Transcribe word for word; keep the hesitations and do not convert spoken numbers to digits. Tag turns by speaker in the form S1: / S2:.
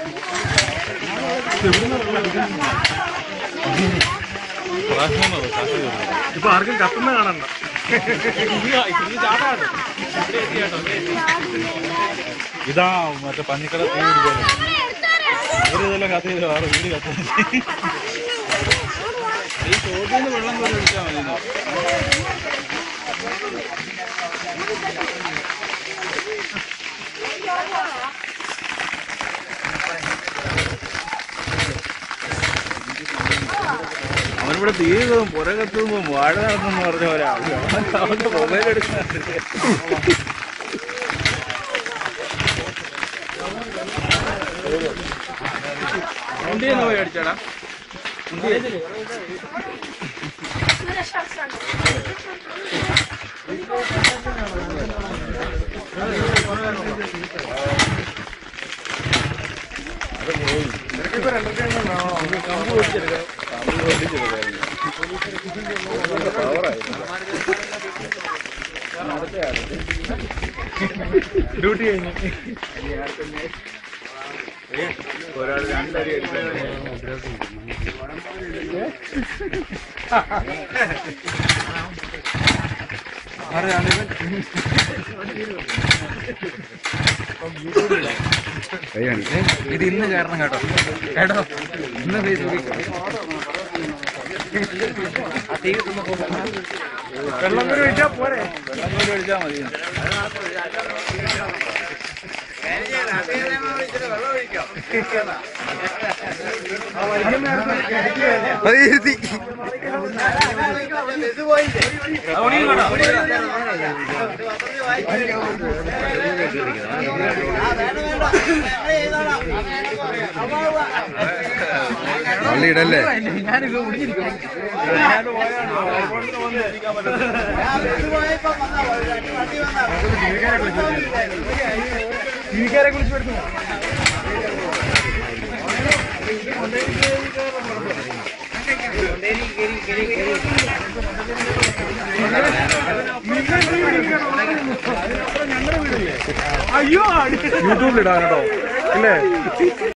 S1: ഇപ്പൊ ആർക്കും കത്തുന്ന കാണണ്ട. ഇതാ മറ്റേ പഞ്ഞിക്കട തീ പിടിക്കാൻ ഒരു ഇതെല്ലാം കത്ത് ചെയ്ത് വേറെ വീട് കത്ത് ഈ തോട്ടിൽ നിന്ന് വെള്ളം പോലെ എടുത്താൽ മതി. അവനിവിടെ തീ പുര കത്തുമ്പോ വാഴ നടന്നെന്ന് പറഞ്ഞ ഒരാള് അവന്റെ മൊബൈൽ എടുക്കുന്നുണ്ട്. ഉണ്ടിയെന്ന് പോയി അടിച്ചാടാ. ഡ്യൂട്ടി കഴിഞ്ഞു ഒരാൾ രണ്ടരി അടിക്കാൻ ഇത് ഇന്ന് കാരണം കേട്ടോ കേട്ടോ ഇന്ന് വെള്ളം കൂടി ഒഴിച്ചാ പോരെ. വെള്ളം കൂടി ഒഴിച്ചാൽ മതി. പള്ളിയിടല്ലേ ജീവിക്കാരെ കുറിച്ച് വരുന്നു. അയ്യോ യൂട്യൂബിലിടാൻ കേട്ടോ ഇല്ലേ.